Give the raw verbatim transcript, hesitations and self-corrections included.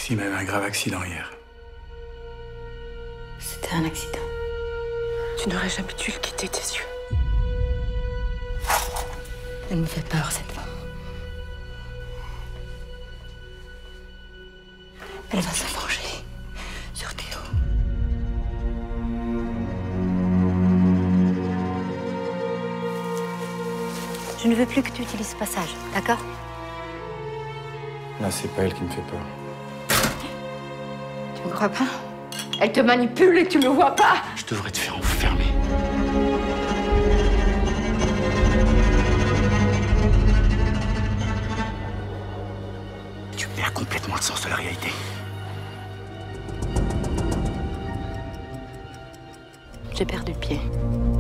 Maxime a eu un grave accident hier. C'était un accident. Tu n'aurais jamais dû le quitter tes yeux. Elle me fait peur, cette femme. Elle va se venger sur Théo. Je ne veux plus que tu utilises ce passage, d'accord? Là, c'est pas elle qui me fait peur. Tu me crois pas? Elle te manipule et tu le vois pas. Je devrais te faire enfermer. Tu perds complètement le sens de la réalité. J'ai perdu le pied.